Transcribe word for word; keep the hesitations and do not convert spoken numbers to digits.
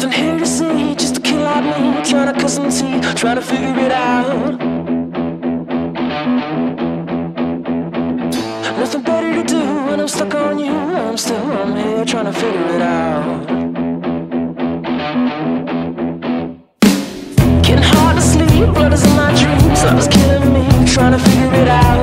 Nothing here to see, just a kid like me, trying to cut some teeth, trying to figure it out. Nothing better to do when I'm stuck on you. I'm still, I'm here trying to figure it out. Getting hard to sleep, blood is in my dreams. Love is killing me, trying to figure it out.